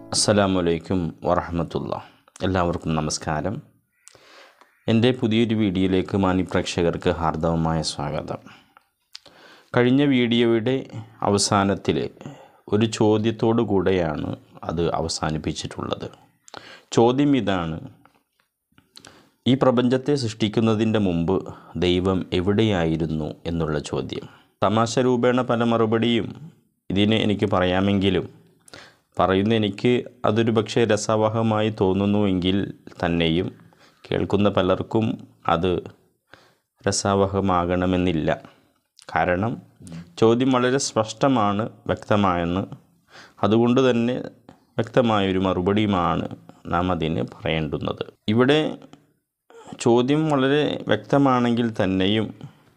അസ്സലാമു വറഹ്മത്തുള്ളാഹി. എല്ലാവർക്കും നമസ്കാരം. എൻ്റെ പുതിയൊരു വീഡിയോയിലേക്ക് മാന്യപ്രേക്ഷകർക്ക് ഹാർദവമായ സ്വാഗതം. കഴിഞ്ഞ വീഡിയോയുടെ അവസാനത്തിൽ ഒരു ചോദ്യത്തോടു കൂടെയാണ് അത് അവസാനിപ്പിച്ചിട്ടുള്ളത്. ചോദ്യം ഇതാണ്: ഈ പ്രപഞ്ചത്തെ സൃഷ്ടിക്കുന്നതിൻ്റെ മുമ്പ് ദൈവം എവിടെയായിരുന്നു എന്നുള്ള ചോദ്യം. തമാശ രൂപേണ പല മറുപടിയും ഇതിന് എനിക്ക് പറയാമെങ്കിലും പറയുന്ന എനിക്ക് അതൊരു പക്ഷേ രസവഹമായി തോന്നുന്നുവെങ്കിൽ തന്നെയും കേൾക്കുന്ന പലർക്കും അത് രസവഹമാകണമെന്നില്ല. കാരണം ചോദ്യം വളരെ സ്പഷ്ടമാണ്, വ്യക്തമായെന്ന്. അതുകൊണ്ട് തന്നെ വ്യക്തമായൊരു മറുപടിയുമാണ് നാം അതിന് പറയേണ്ടുന്നത്. ഇവിടെ ചോദ്യം വളരെ വ്യക്തമാണെങ്കിൽ തന്നെയും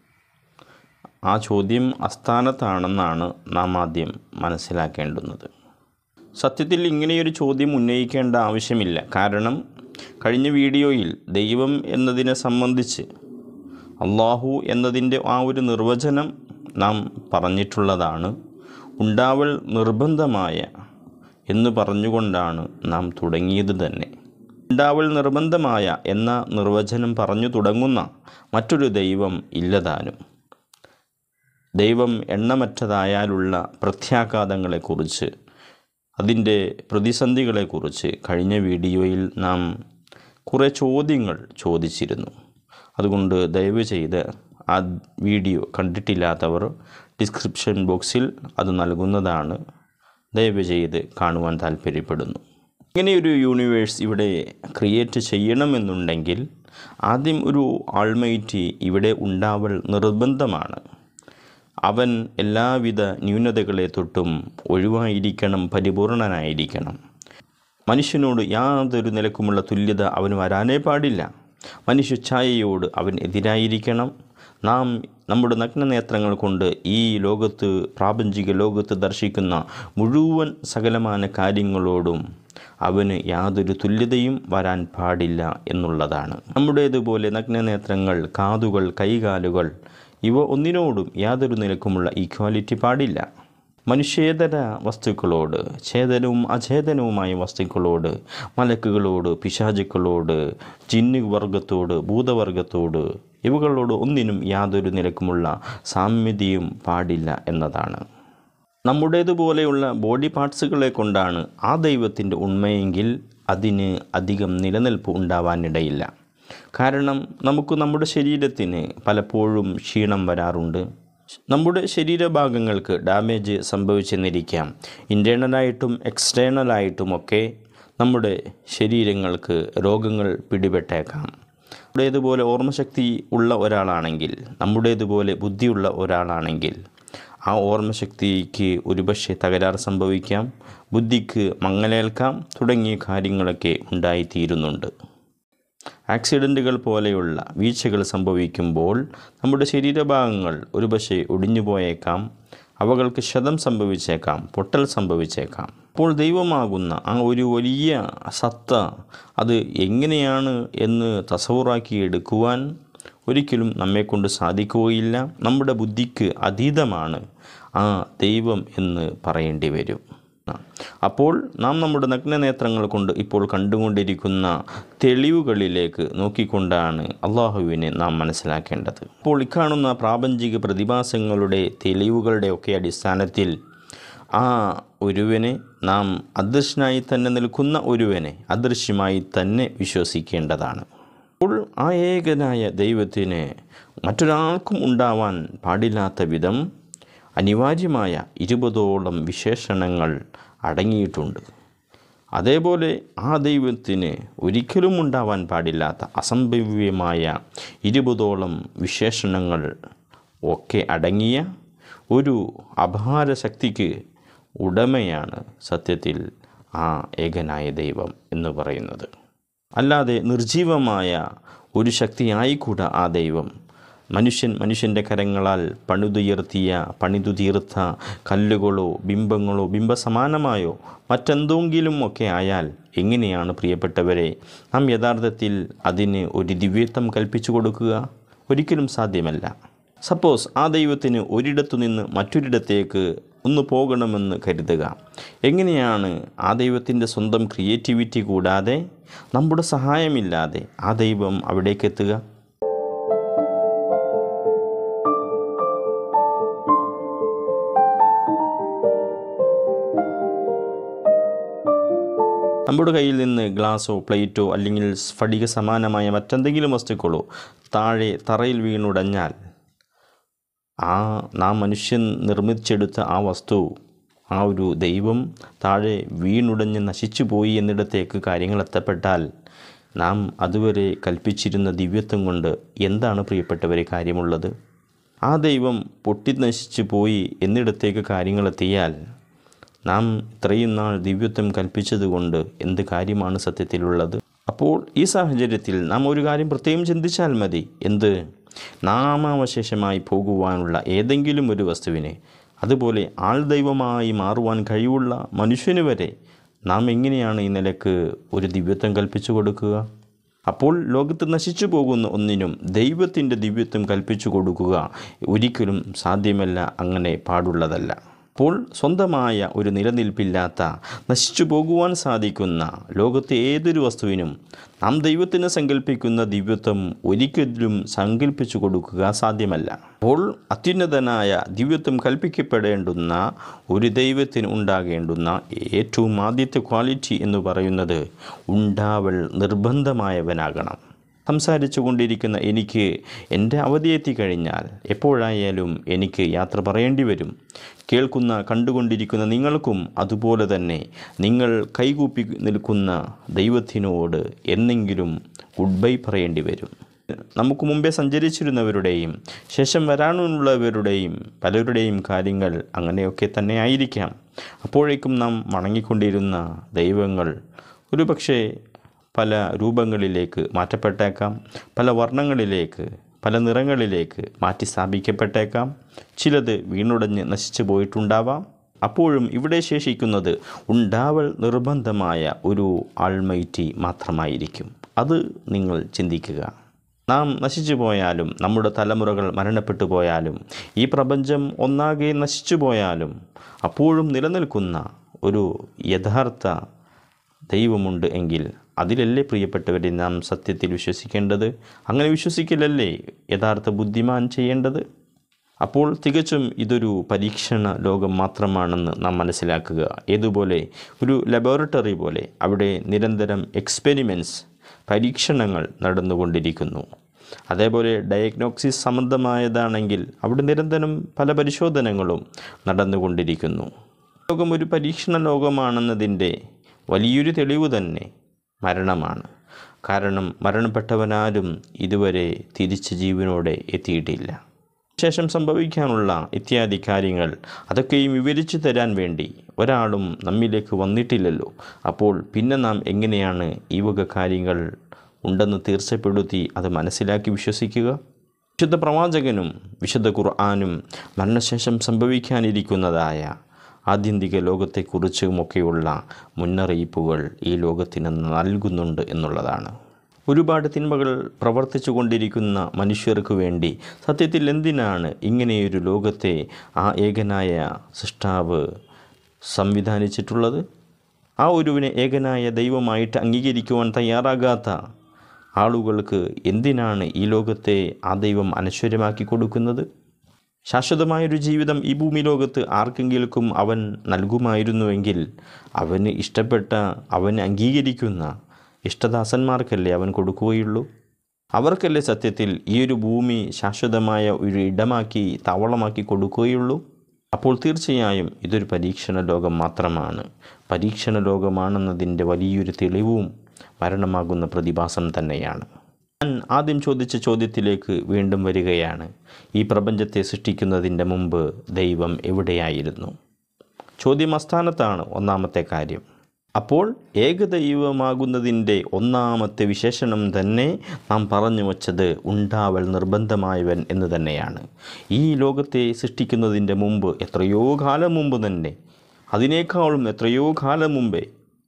ആ ചോദ്യം അസ്ഥാനത്താണെന്നാണ് നാം ആദ്യം മനസ്സിലാക്കേണ്ടുന്നത്. സത്യത്തിൽ ഇങ്ങനെയൊരു ചോദ്യം ഉന്നയിക്കേണ്ട ആവശ്യമില്ല. കാരണം കഴിഞ്ഞ വീഡിയോയിൽ ദൈവം എന്നതിനെ സംബന്ധിച്ച് അള്ളാഹു എന്നതിൻ്റെ ആ ഒരു നിർവചനം നാം പറഞ്ഞിട്ടുള്ളതാണ്. ഉണ്ടാവൽ നിർബന്ധമായ എന്ന് പറഞ്ഞുകൊണ്ടാണ് നാം തുടങ്ങിയത് തന്നെ. ഉണ്ടാവൽ നിർബന്ധമായ എന്ന നിർവചനം പറഞ്ഞു തുടങ്ങുന്ന മറ്റൊരു ദൈവം ഇല്ലതാനും. ദൈവം എണ്ണമറ്റതായാലുള്ള പ്രത്യാഘാതങ്ങളെക്കുറിച്ച്, അതിൻ്റെ പ്രതിസന്ധികളെക്കുറിച്ച് കഴിഞ്ഞ വീഡിയോയിൽ നാം കുറേ ചോദ്യങ്ങൾ ചോദിച്ചിരുന്നു. അതുകൊണ്ട് ദയവ് ചെയ്ത് ആ വീഡിയോ കണ്ടിട്ടില്ലാത്തവർ ഡിസ്ക്രിപ്ഷൻ ബോക്സിൽ അത് നൽകുന്നതാണ്. ദയവ് ചെയ്ത് കാണുവാൻ താല്പര്യപ്പെടുന്നു. ഇങ്ങനെയൊരു യൂണിവേഴ്സ് ഇവിടെ ക്രിയേറ്റ് ചെയ്യണമെന്നുണ്ടെങ്കിൽ ആദ്യം ഒരു ആൾമൈറ്റി ഇവിടെ ഉണ്ടാവൽ നിർബന്ധമാണ്. അവൻ എല്ലാവിധ ന്യൂനതകളെ തൊട്ടും ഒഴിവായിരിക്കണം, പരിപൂർണനായിരിക്കണം. മനുഷ്യനോട് യാതൊരു നിലക്കുമുള്ള തുല്യത അവന് വരാനേ പാടില്ല. മനുഷ്യഛായയോട് അവൻ എതിരായിരിക്കണം. നാം നമ്മുടെ നഗ്നനേത്രങ്ങൾ കൊണ്ട് ഈ ലോകത്ത്, പ്രാപഞ്ചിക ലോകത്ത് ദർശിക്കുന്ന മുഴുവൻ സകലമായ കാര്യങ്ങളോടും അവന് യാതൊരു തുല്യതയും വരാൻ പാടില്ല എന്നുള്ളതാണ്. നമ്മുടേതുപോലെ നഗ്നനേത്രങ്ങൾ, കാതുകൾ, കൈകാലുകൾ ഇവ ഒന്നിനോടും യാതൊരു നിലക്കുമുള്ള ഈക്വാലിറ്റി പാടില്ല. മനുഷ്യേതര വസ്തുക്കളോട്, ചേതനവും അചേതനവുമായ വസ്തുക്കളോട്, മലക്കുകളോട്, പിശാചുക്കളോട്, ജിന്ന് വർഗത്തോട്, ഭൂതവർഗത്തോട്, ഇവകളോട് ഒന്നിനും യാതൊരു നിലക്കുമുള്ള സാമ്യതയും പാടില്ല എന്നതാണ്. നമ്മുടേതുപോലെയുള്ള ബോഡി പാർട്സുകളെ കൊണ്ടാണ് ആ ദൈവത്തിൻ്റെ ഉണ്മയെങ്കിൽ അതിന് അധികം നിലനിൽപ്പ് ഉണ്ടാവാനിടയില്ല. കാരണം നമുക്ക് നമ്മുടെ ശരീരത്തിന് പലപ്പോഴും ക്ഷീണം വരാറുണ്ട്. നമ്മുടെ ശരീരഭാഗങ്ങൾക്ക് ഡാമേജ് സംഭവിച്ചെന്നിരിക്കാം. ഇൻറ്റേർണലായിട്ടും എക്സ്റ്റേണലായിട്ടുമൊക്കെ നമ്മുടെ ശരീരങ്ങൾക്ക് രോഗങ്ങൾ പിടിപെട്ടേക്കാം. നമ്മുടേതുപോലെ ഓർമ്മശക്തി ഉള്ള ഒരാളാണെങ്കിൽ, നമ്മുടേതുപോലെ ബുദ്ധിയുള്ള ഒരാളാണെങ്കിൽ ആ ഓർമ്മശക്തിക്ക് ഒരുപക്ഷെ തകരാറ് സംഭവിക്കാം, ബുദ്ധിക്ക് മങ്ങലേൽക്കാം, തുടങ്ങിയ കാര്യങ്ങളൊക്കെ ഉണ്ടായിത്തീരുന്നുണ്ട്. ആക്സിഡൻറ്റുകൾ പോലെയുള്ള വീഴ്ചകൾ സംഭവിക്കുമ്പോൾ നമ്മുടെ ശരീരഭാഗങ്ങൾ ഒരുപക്ഷെ ഒടിഞ്ഞു പോയേക്കാം, അവകൾക്ക് ക്ഷതം സംഭവിച്ചേക്കാം, പൊട്ടൽ സംഭവിച്ചേക്കാം. അപ്പോൾ ദൈവമാകുന്ന ആ ഒരു വലിയ സത്ത അത് എങ്ങനെയാണ് എന്ന് തസവുറാക്കി എടുക്കുവാൻ ഒരിക്കലും നമ്മെക്കൊണ്ട് സാധിക്കുകയില്ല. നമ്മുടെ ബുദ്ധിക്ക് അതീതമാണ് ആ ദൈവം എന്ന് പറയേണ്ടി വരും. അപ്പോൾ നാം നമ്മുടെ നഗ്നനേത്രങ്ങൾ കൊണ്ട് ഇപ്പോൾ കണ്ടുകൊണ്ടിരിക്കുന്ന തെളിവുകളിലേക്ക് നോക്കിക്കൊണ്ടാണ് അള്ളാഹുവിനെ നാം മനസ്സിലാക്കേണ്ടത്. അപ്പോൾ ഇക്കാണുന്ന പ്രാപഞ്ചിക പ്രതിഭാസങ്ങളുടെ തെളിവുകളുടെ ഒക്കെ അടിസ്ഥാനത്തിൽ ആ ഒരുവനെ നാം അദൃശ്യനായി തന്നെ നിൽക്കുന്ന ഒരുവനെ അദൃശ്യമായി തന്നെ വിശ്വസിക്കേണ്ടതാണ്. അപ്പോൾ ആ ഏകനായ ദൈവത്തിന് മറ്റൊരാൾക്കും ഉണ്ടാവാൻ പാടില്ലാത്ത വിധം അനിവാര്യമായ 20ഓളം വിശേഷണങ്ങൾ അടങ്ങിയിട്ടുണ്ട്. അതേപോലെ ആ ദൈവത്തിന് ഒരിക്കലും ഉണ്ടാവാൻ പാടില്ലാത്ത അസംഭവ്യമായ 20ഓളം വിശേഷണങ്ങൾ ഒക്കെ അടങ്ങിയ ഒരു അപാര ശക്തിക്ക് ഉടമയാണ് സത്യത്തിൽ ആ ഏകനായ ദൈവം എന്ന് പറയുന്നത്. അല്ലാതെ നിർജീവമായ ഒരു ശക്തിയായിക്കൂടാ ആ ദൈവം. മനുഷ്യൻ്റെ കരങ്ങളാൽ പണിതു തീർത്ത കല്ലുകളോ ബിംബങ്ങളോ ബിംബസമാനമായോ മറ്റെന്തെങ്കിലും ഒക്കെ ആയാൽ എങ്ങനെയാണ് പ്രിയപ്പെട്ടവരെ നാം യഥാർത്ഥത്തിൽ അതിന് ഒരു ദിവ്യത്വം കൽപ്പിച്ചു കൊടുക്കുക? ഒരിക്കലും സാധ്യമല്ല. സപ്പോസ് ആ ദൈവത്തിന് ഒരിടത്തു നിന്ന് മറ്റൊരിടത്തേക്ക് ഒന്ന് പോകണമെന്ന് കരുതുക. എങ്ങനെയാണ് ആ ദൈവത്തിൻ്റെ സ്വന്തം ക്രിയേറ്റിവിറ്റി കൂടാതെ നമ്മുടെ സഹായമില്ലാതെ ആ ദൈവം അവിടേക്ക് എത്തുക? നമ്മുടെ കയ്യിൽ നിന്ന് ഗ്ലാസോ പ്ലേറ്റോ അല്ലെങ്കിൽ സ്ഫടിക സമാനമായ മറ്റെന്തെങ്കിലും വസ്തുക്കളോ താഴെ തറയിൽ വീണുടഞ്ഞാൽ നാം മനുഷ്യൻ നിർമ്മിച്ചെടുത്ത ആ വസ്തു, ആ ഒരു ദൈവം താഴെ വീണുടഞ്ഞ് നശിച്ചു പോയി എന്നിടത്തേക്ക് കാര്യങ്ങൾ എത്തപ്പെട്ടാൽ നാം അതുവരെ കൽപ്പിച്ചിരുന്ന ദിവ്യത്വം കൊണ്ട് എന്താണ് പ്രിയപ്പെട്ടവരെ കാര്യമുള്ളത്? ആ ദൈവം പൊട്ടി നശിച്ചു പോയി എന്നിടത്തേക്ക് കാര്യങ്ങളെത്തിയാൽ നാം ഇത്രയും നാൾ ദിവ്യത്വം കൽപ്പിച്ചതുകൊണ്ട് എന്ത് കാര്യമാണ് സത്യത്തിലുള്ളത്? അപ്പോൾ ഈ സാഹചര്യത്തിൽ നാം ഒരു കാര്യം പ്രത്യേകം ചിന്തിച്ചാൽ മതി. എന്ത്? നാമാവശേഷമായി പോകുവാനുള്ള ഏതെങ്കിലും ഒരു വസ്തുവിനെ, അതുപോലെ ആൾ ദൈവമായി മാറുവാൻ കഴിവുള്ള മനുഷ്യന് വരെ നാം എങ്ങനെയാണ് ഈ നിലക്ക് ഒരു ദിവ്യത്വം കൽപ്പിച്ചു കൊടുക്കുക? അപ്പോൾ ലോകത്ത് നശിച്ചു പോകുന്ന ഒന്നിനും ദൈവത്തിൻ്റെ ദിവ്യത്വം കൽപ്പിച്ചു കൊടുക്കുക ഒരിക്കലും സാധ്യമല്ല, അങ്ങനെ പാടുള്ളതല്ല. അപ്പോൾ സ്വന്തമായ ഒരു നിലനിൽപ്പില്ലാത്ത, നശിച്ചു പോകുവാൻ സാധിക്കുന്ന ലോകത്തെ ഏതൊരു വസ്തുവിനും നാം ദൈവത്തിന് സങ്കല്പിക്കുന്ന ദിവ്യത്വം ഒരിക്കലും സങ്കല്പിച്ചു കൊടുക്കുക സാധ്യമല്ല. അപ്പോൾ അത്യുന്നതനായ ദിവ്യത്വം കൽപ്പിക്കപ്പെടേണ്ടുന്ന ഒരു ദൈവത്തിന് ഉണ്ടാകേണ്ടുന്ന ഏറ്റവും ആദ്യത്തെ ക്വാളിറ്റി എന്ന് പറയുന്നത് ഉണ്ടാവൽ നിർബന്ധമായവനാകണം. സംസാരിച്ചു കൊണ്ടിരിക്കുന്ന എനിക്ക് എൻ്റെ അവധി എത്തിക്കഴിഞ്ഞാൽ എപ്പോഴായാലും എനിക്ക് യാത്ര പറയേണ്ടി വരും. കേൾക്കുന്ന കണ്ടുകൊണ്ടിരിക്കുന്ന നിങ്ങൾക്കും അതുപോലെ തന്നെ നിങ്ങൾ കൈകൂപ്പി നിൽക്കുന്ന ദൈവത്തിനോട് എന്നെങ്കിലും ഗുഡ് ബൈ പറയേണ്ടി വരും. നമുക്ക് മുമ്പേ സഞ്ചരിച്ചിരുന്നവരുടെയും ശേഷം വരാനുള്ളവരുടെയും പലരുടെയും കാര്യങ്ങൾ അങ്ങനെയൊക്കെ തന്നെ ആയിരിക്കാം. അപ്പോഴേക്കും നാം വണങ്ങിക്കൊണ്ടിരുന്ന ദൈവങ്ങൾ ഒരുപക്ഷെ പല രൂപങ്ങളിലേക്ക് മാറ്റപ്പെട്ടേക്കാം, പല വർണ്ണങ്ങളിലേക്ക്, പല നിറങ്ങളിലേക്ക് മാറ്റി സ്ഥാപിക്കപ്പെട്ടേക്കാം. ചിലത് വീണുടഞ്ഞ് നശിച്ചു പോയിട്ടുണ്ടാവാം. അപ്പോഴും ഇവിടെ ശേഷിക്കുന്നത് ഉണ്ടാവൽ നിർബന്ധമായ ഒരു ആൾമൈറ്റി മാത്രമായിരിക്കും. അത് നിങ്ങൾ ചിന്തിക്കുക. നാം നശിച്ചു പോയാലും, നമ്മുടെ തലമുറകൾ മരണപ്പെട്ടു പോയാലും, ഈ പ്രപഞ്ചം ഒന്നാകെ നശിച്ചു പോയാലും അപ്പോഴും നിലനിൽക്കുന്ന ഒരു യഥാർത്ഥ ദൈവമുണ്ട് എങ്കിൽ അതിലല്ലേ പ്രിയപ്പെട്ടവരെ നാം സത്യത്തിൽ വിശ്വസിക്കേണ്ടത്? അങ്ങനെ വിശ്വസിക്കലല്ലേ യഥാർത്ഥ ബുദ്ധിമാൻ ചെയ്യേണ്ടത്? അപ്പോൾ തികച്ചും ഇതൊരു പരീക്ഷണ ലോകം മാത്രമാണെന്ന് നാം മനസ്സിലാക്കുക. ഏതുപോലെ? ഒരു ലബോറട്ടറി പോലെ. അവിടെ നിരന്തരം എക്സ്പെരിമെൻറ്റ്സ്, പരീക്ഷണങ്ങൾ നടന്നുകൊണ്ടിരിക്കുന്നു. അതേപോലെ ഡയഗ്നോസിസ് സംബന്ധമായതാണെങ്കിൽ അവിടെ നിരന്തരം പല പരിശോധനകളും നടന്നുകൊണ്ടിരിക്കുന്നു. ലോകം ഒരു പരീക്ഷണ ലോകമാണെന്നതിൻ്റെ വലിയൊരു തെളിവ് തന്നെ മരണമാണ്. കാരണം മരണപ്പെട്ടവനാരും ഇതുവരെ തിരിച്ച് ജീവനോടെ എത്തിയിട്ടില്ല. ശേഷം സംഭവിക്കാനുള്ള ഇത്യാദി കാര്യങ്ങൾ അതൊക്കെയും വിവരിച്ചു തരാൻ വേണ്ടി ഒരാളും നമ്മിലേക്ക് വന്നിട്ടില്ലല്ലോ. അപ്പോൾ പിന്നെ നാം എങ്ങനെയാണ് ഈ വക കാര്യങ്ങൾ ഉണ്ടെന്ന് തീർച്ചപ്പെടുത്തി അത് മനസ്സിലാക്കി വിശ്വസിക്കുക? വിശുദ്ധ പ്രവാചകനും വിശുദ്ധ ഖുർആനും മരണശേഷം സംഭവിക്കാനിരിക്കുന്നതായ ആത്യന്തിക ലോകത്തെക്കുറിച്ചുമൊക്കെയുള്ള മുന്നറിയിപ്പുകൾ ഈ ലോകത്തിന് നൽകുന്നുണ്ട് എന്നുള്ളതാണ്. ഒരുപാട് തിന്മകൾ പ്രവർത്തിച്ചു കൊണ്ടിരിക്കുന്ന മനുഷ്യർക്ക് വേണ്ടി സത്യത്തിൽ എന്തിനാണ് ഇങ്ങനെയൊരു ലോകത്തെ ആ ഏകനായ സൃഷ്ടാവ് സംവിധാനിച്ചിട്ടുള്ളത്? ആ ഒരുവിനെ ഏകനായ ദൈവമായിട്ട് അംഗീകരിക്കുവാൻ തയ്യാറാകാത്ത ആളുകൾക്ക് എന്തിനാണ് ഈ ലോകത്തെ ആ ദൈവം അനശ്വരമാക്കി കൊടുക്കുന്നത്? ശാശ്വതമായൊരു ജീവിതം ഈ ഭൂമി ലോകത്ത് ആർക്കെങ്കിലും അവൻ നൽകുമായിരുന്നുവെങ്കിൽ അവന് ഇഷ്ടപ്പെട്ട, അവന് അംഗീകരിക്കുന്ന ഇഷ്ടദാസന്മാർക്കല്ലേ അവൻ കൊടുക്കുകയുള്ളൂ. അവർക്കല്ലേ സത്യത്തിൽ ഈ ഒരു ഭൂമി ശാശ്വതമായ ഒരു ഇടമാക്കി, താവളമാക്കി കൊടുക്കുകയുള്ളൂ. അപ്പോൾ തീർച്ചയായും ഇതൊരു പരീക്ഷണ ലോകം മാത്രമാണ്. പരീക്ഷണ ലോകമാണെന്നതിൻ്റെ വലിയൊരു തെളിവും മരണമാകുന്ന പ്രതിഭാസം തന്നെയാണ്. ഞാൻ ആദ്യം ചോദിച്ച ചോദ്യത്തിലേക്ക് വീണ്ടും വരികയാണ്. ഈ പ്രപഞ്ചത്തെ സൃഷ്ടിക്കുന്നതിൻ്റെ മുമ്പ് ദൈവം എവിടെയായിരുന്നു? ചോദ്യം അസ്ഥാനത്താണ്. ഒന്നാമത്തെ കാര്യം. അപ്പോൾ ഏകദൈവമാകുന്നതിൻ്റെ ഒന്നാമത്തെ വിശേഷണം തന്നെ നാം പറഞ്ഞു വച്ചത് ഉണ്ടാവൽ നിർബന്ധമായവൻ എന്ന് തന്നെയാണ്. ഈ ലോകത്തെ സൃഷ്ടിക്കുന്നതിൻ്റെ മുമ്പ്, എത്രയോ കാലം മുമ്പ് തന്നെ, അതിനേക്കാളും എത്രയോ കാലം മുമ്പേ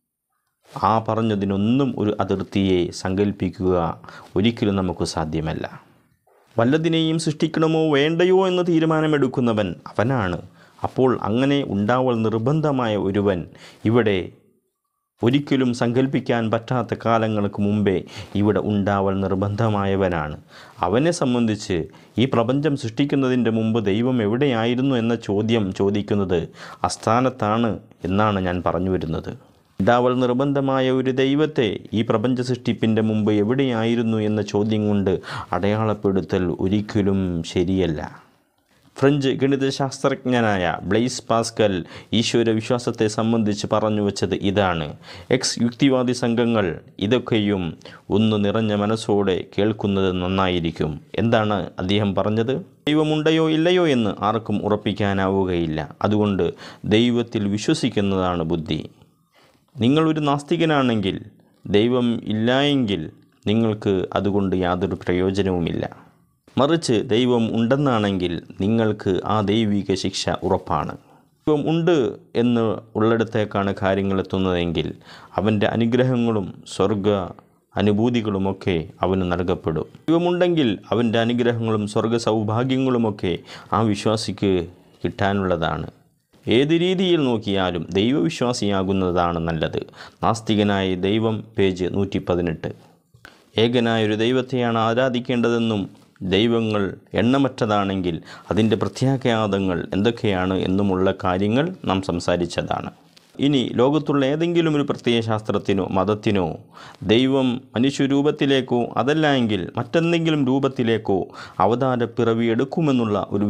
ആ പറഞ്ഞതിനൊന്നും ഒരു അതിർത്തിയെ സങ്കല്പിക്കുക ഒരിക്കലും നമുക്ക് സാധ്യമല്ല. വല്ലതിനെയും സൃഷ്ടിക്കണമോ വേണ്ടയോ എന്ന് തീരുമാനമെടുക്കുന്നവൻ അവനാണ്. അപ്പോൾ അങ്ങനെ ഉണ്ടാവൽ നിർബന്ധമായ ഒരുവൻ ഇവിടെ ഒരിക്കലും സങ്കല്പിക്കാൻ പറ്റാത്ത കാലങ്ങൾക്ക് മുമ്പേ ഇവിടെ ഉണ്ടാവൽ നിർബന്ധമായവനാണ്. അവനെ സംബന്ധിച്ച് ഈ പ്രപഞ്ചം സൃഷ്ടിക്കുന്നതിൻ്റെ മുമ്പ് ദൈവം എവിടെയായിരുന്നു എന്ന ചോദ്യം ചോദിക്കുന്നത് അസ്ഥാനത്താണ് എന്നാണ് ഞാൻ പറഞ്ഞു വരുന്നത്. ഉണ്ടാവൽ നിർബന്ധമായ ഒരു ദൈവത്തെ ഈ പ്രപഞ്ച സൃഷ്ടിപ്പിൻ്റെ മുമ്പ് എവിടെയായിരുന്നു എന്ന ചോദ്യം കൊണ്ട് അടയാളപ്പെടുത്തൽ ഒരിക്കലും ശരിയല്ല. ഫ്രഞ്ച് ഗണിതശാസ്ത്രജ്ഞനായ ബ്ലെയ്സ് പാസ്കൽ ഈശ്വര വിശ്വാസത്തെ സംബന്ധിച്ച് പറഞ്ഞു വച്ചത് ഇതാണ്. യുക്തിവാദി സംഘങ്ങൾ ഇതൊക്കെയും ഒന്ന് നിറഞ്ഞ മനസ്സോടെ കേൾക്കുന്നത് നന്നായിരിക്കും. എന്താണ് അദ്ദേഹം പറഞ്ഞത്? ദൈവമുണ്ടയോ ഇല്ലയോ എന്ന് ആർക്കും ഉറപ്പിക്കാനാവുകയില്ല. അതുകൊണ്ട് ദൈവത്തിൽ വിശ്വസിക്കുന്നതാണ് ബുദ്ധി. നിങ്ങളൊരു നാസ്തികനാണെങ്കിൽ ദൈവം ഇല്ലായെങ്കിൽ നിങ്ങൾക്ക് അതുകൊണ്ട് യാതൊരു പ്രയോജനവുമില്ല. മറിച്ച് ദൈവം ഉണ്ടെന്നാണെങ്കിൽ നിങ്ങൾക്ക് ആ ദൈവിക ശിക്ഷ ഉറപ്പാണ്. ദൈവം ഉണ്ട് എന്ന് ഉള്ളിടത്തേക്കാണ് കാര്യങ്ങൾ എത്തുന്നതെങ്കിൽ അവൻ്റെ അനുഗ്രഹങ്ങളും സ്വർഗ അനുഭൂതികളുമൊക്കെ അവന് നൽകപ്പെടും. ദൈവമുണ്ടെങ്കിൽ അവൻ്റെ അനുഗ്രഹങ്ങളും സ്വർഗ സൗഭാഗ്യങ്ങളുമൊക്കെ ആ വിശ്വാസിക്ക് കിട്ടാനുള്ളതാണ്. ഏത് രീതിയിൽ നോക്കിയാലും ദൈവവിശ്വാസിയാകുന്നതാണ് നല്ലത്. നാസ്തികനായ ദൈവം, പേജ് 118. ഏകനായൊരു ദൈവത്തെയാണ് ആരാധിക്കേണ്ടതെന്നും ദൈവങ്ങൾ എണ്ണമറ്റതാണെങ്കിൽ അതിൻ്റെ പ്രത്യാഘാതങ്ങൾ എന്തൊക്കെയാണ് എന്നുമുള്ള കാര്യങ്ങൾ നാം സംസാരിച്ചതാണ്. ഇനി ലോകത്തുള്ള ഏതെങ്കിലും ഒരു പ്രത്യയശാസ്ത്രത്തിനോ മതത്തിനോ ദൈവം മനുഷ്യരൂപത്തിലേക്കോ അതല്ല എങ്കിൽ മറ്റെന്തെങ്കിലും രൂപത്തിലേക്കോ അവതാരപ്പിറവി എടുക്കുമെന്നുള്ള ഒരു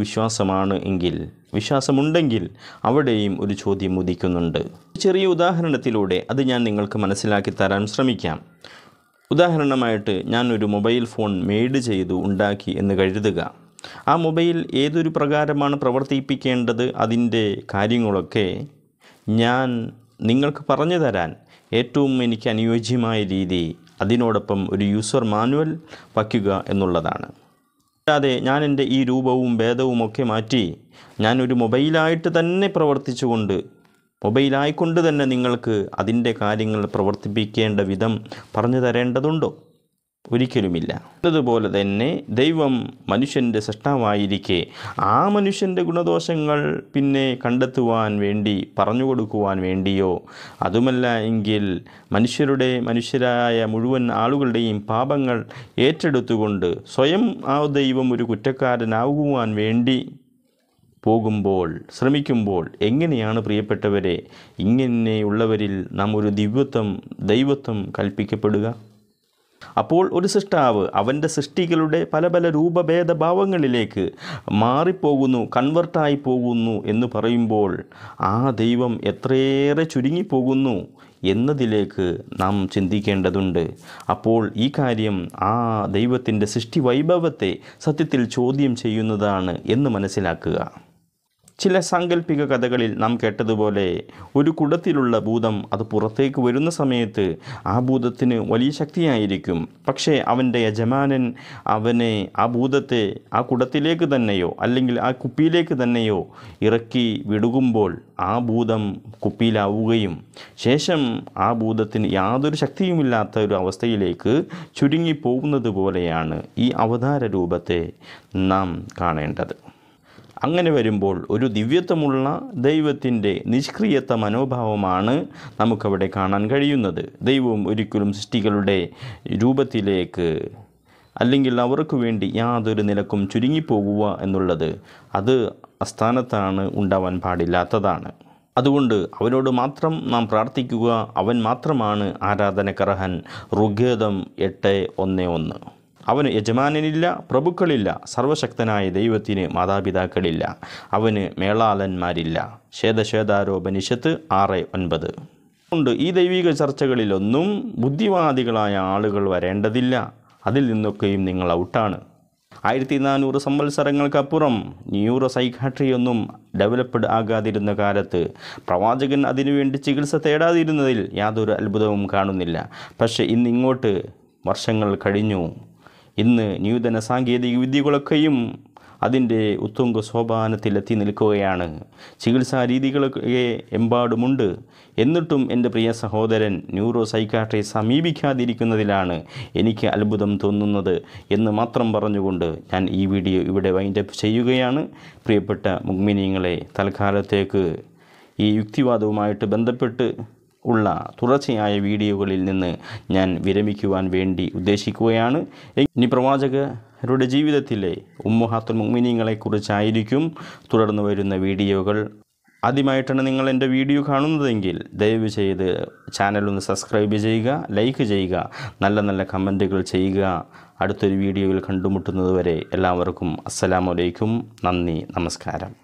വിശ്വാസമുണ്ടെങ്കിൽ അവിടെയും ഒരു ചോദ്യം ഉദിക്കുന്നുണ്ട്. ചെറിയ ഉദാഹരണത്തിലൂടെ അത് ഞാൻ നിങ്ങൾക്ക് മനസ്സിലാക്കി തരാൻ ശ്രമിക്കാം. ഉദാഹരണമായിട്ട് ഞാനൊരു മൊബൈൽ ഫോൺ മെയ്ഡ് ചെയ്തു ഉണ്ടാക്കി എന്ന് കരുതുക. ആ മൊബൈൽ ഏതൊരു പ്രകാരമാണ് പ്രവർത്തിപ്പിക്കേണ്ടത് അതിൻ്റെ കാര്യങ്ങളൊക്കെ ഞാൻ നിങ്ങൾക്ക് പറഞ്ഞു തരാൻ ഏറ്റവും എനിക്ക് അനുയോജ്യമായ രീതി അതിനോടൊപ്പം ഒരു യൂസർ മാനുവൽ വയ്ക്കുക എന്നുള്ളതാണ്. അല്ലാതെ ഞാൻ എൻ്റെ ഈ രൂപവും ഭേദവുമൊക്കെ മാറ്റി ഞാനൊരു മൊബൈലായിട്ട് തന്നെ പ്രവർത്തിച്ചുകൊണ്ട് മൊബൈലായിക്കൊണ്ട് തന്നെ നിങ്ങൾക്ക് അതിൻ്റെ കാര്യങ്ങൾ പ്രവർത്തിപ്പിക്കേണ്ട വിധം പറഞ്ഞു തരേണ്ടതുണ്ടോ? ഒരിക്കലുമില്ല. അതുപോലെ തന്നെ ദൈവം മനുഷ്യൻ്റെ സൃഷ്ടാവായിരിക്കെ ആ മനുഷ്യൻ്റെ ഗുണദോഷങ്ങൾ പിന്നെ കണ്ടെത്തുവാൻ വേണ്ടി പറഞ്ഞു കൊടുക്കുവാൻ വേണ്ടിയോ അതുമല്ല എങ്കിൽ മനുഷ്യരായ മുഴുവൻ ആളുകളുടെയും പാപങ്ങൾ ഏറ്റെടുത്തുകൊണ്ട് സ്വയം ആ ദൈവം ഒരു കുറ്റക്കാരനാകുവാൻ വേണ്ടി ശ്രമിക്കുമ്പോൾ എങ്ങനെയാണ് പ്രിയപ്പെട്ടവരെ ഇങ്ങനെയുള്ളവരിൽ നാം ഒരു ദൈവത്വം കൽപ്പിക്കപ്പെടുക? അപ്പോൾ ഒരു സൃഷ്ടാവ് അവൻ്റെ സൃഷ്ടികളുടെ പല പല രൂപഭേദഭാവങ്ങളിലേക്ക് മാറിപ്പോകുന്നു, കൺവെർട്ടായി പോകുന്നു എന്ന് പറയുമ്പോൾ ആ ദൈവം എത്രയേറെ ചുരുങ്ങിപ്പോകുന്നു എന്നതിലേക്ക് നാം ചിന്തിക്കേണ്ടതുണ്ട്. അപ്പോൾ ഈ കാര്യം ആ ദൈവത്തിൻ്റെ സൃഷ്ടി വൈഭവത്തെ സത്യത്തിൽ ചോദ്യം ചെയ്യുന്നതാണ് എന്ന് മനസ്സിലാക്കുക. ചില സാങ്കല്പിക കഥകളിൽ നാം കേട്ടതുപോലെ ഒരു കുടത്തിലുള്ള ഭൂതം അത് പുറത്തേക്ക് വരുന്ന സമയത്ത് ആ ഭൂതത്തിന് വലിയ ശക്തിയായിരിക്കും. പക്ഷേ അവൻ്റെ യജമാനൻ അവനെ ആ ഭൂതത്തെ ആ കുടത്തിലേക്ക് തന്നെയോ അല്ലെങ്കിൽ ആ കുപ്പിയിലേക്ക് തന്നെയോ ഇറക്കി വിടുകുമ്പോൾ ആ ഭൂതം കുപ്പിയിലാവുകയും ശേഷം ആ ഭൂതത്തിന് യാതൊരു ശക്തിയുമില്ലാത്ത ഒരു അവസ്ഥയിലേക്ക് ചുരുങ്ങിപ്പോകുന്നത് പോലെയാണ് ഈ അവതാര രൂപത്തെ നാം കാണേണ്ടത്. അങ്ങനെ വരുമ്പോൾ ഒരു ദിവ്യത്വമുള്ള ദൈവത്തിൻ്റെ നിഷ്ക്രിയത്വ മനോഭാവമാണ് നമുക്കവിടെ കാണാൻ കഴിയുന്നത്. ദൈവം ഒരിക്കലും സൃഷ്ടികളുടെ രൂപത്തിലേക്ക് അല്ലെങ്കിൽ അവർക്ക് വേണ്ടി യാതൊരു നിലക്കും ചുരുങ്ങിപ്പോകുക എന്നുള്ളത് അത് അസ്ഥാനത്താണ്, ഉണ്ടാവാൻ പാടില്ലാത്തതാണ്. അതുകൊണ്ട് അവനോട് മാത്രം നാം പ്രാർത്ഥിക്കുക. അവൻ മാത്രമാണ് ആരാധനക്കർഹൻ. ഋഗ്വേദം 8:1. അവന് യജമാനനില്ല, പ്രഭുക്കളില്ല. സർവശക്തനായ ദൈവത്തിന് മാതാപിതാക്കളില്ല. അവന് മേളാളന്മാരില്ല. ശ്വേതശ്വേതാരോപനിഷത്ത് 6:9. അതുകൊണ്ട് ഈ ദൈവിക ചർച്ചകളിലൊന്നും ബുദ്ധിവാദികളായ ആളുകൾ വരേണ്ടതില്ല. അതിൽ നിന്നൊക്കെയും നിങ്ങൾ ഔട്ടാണ്. 1400 സംവത്സരങ്ങൾക്കപ്പുറം ന്യൂറോ സൈക്കാട്രിയൊന്നും ഡെവലപ്ഡ് ആകാതിരുന്ന കാലത്ത് പ്രവാചകൻ അതിനുവേണ്ടി ചികിത്സ തേടാതിരുന്നതിൽ യാതൊരു അത്ഭുതവും കാണുന്നില്ല. പക്ഷേ ഇന്നിങ്ങോട്ട് വർഷങ്ങൾ കഴിഞ്ഞു. ഇന്ന് നൂതന സാങ്കേതിക വിദ്യകളൊക്കെയും അതിൻ്റെ ഉത്തുംഗ സോപാനത്തിലെത്തി നിൽക്കുകയാണ്. ചികിത്സാ രീതികളൊക്കെ എമ്പാടുമുണ്ട്. എന്നിട്ടും എൻ്റെ പ്രിയ സഹോദരൻ ന്യൂറോ സൈക്കാട്രിയെ സമീപിക്കാതിരിക്കുന്നതിലാണ് എനിക്ക് അത്ഭുതം തോന്നുന്നത് എന്ന് മാത്രം പറഞ്ഞുകൊണ്ട് ഞാൻ ഈ വീഡിയോ ഇവിടെ വൈൻഡപ്പ് ചെയ്യുകയാണ്. പ്രിയപ്പെട്ട മുഅ്മിനീങ്ങളെ, തൽക്കാലത്തേക്ക് ഈ യുക്തിവാദവുമായിട്ട് ബന്ധപ്പെട്ട് ഉള്ള തുടർച്ചയായ വീഡിയോകളിൽ നിന്ന് ഞാൻ വിരമിക്കുവാൻ വേണ്ടി ഉദ്ദേശിക്കുകയാണ്. ഇനി പ്രവാചകരുടെ ജീവിതത്തിലെ ഉമ്മഹാത്തുൽ മുഅ്മിനീങ്ങളെക്കുറിച്ചായിരിക്കും തുടർന്ന് വരുന്ന വീഡിയോകൾ. ആദ്യമായിട്ടാണ് നിങ്ങൾ എൻ്റെ വീഡിയോ കാണുന്നതെങ്കിൽ ദയവ് ചെയ്ത് ചാനലൊന്ന് സബ്സ്ക്രൈബ് ചെയ്യുക, ലൈക്ക് ചെയ്യുക, നല്ല നല്ല കമൻറ്റുകൾ ചെയ്യുക. അടുത്തൊരു വീഡിയോയിൽ കണ്ടുമുട്ടുന്നതുവരെ എല്ലാവർക്കും അസ്സലാമു അലൈക്കും. നന്ദി, നമസ്കാരം.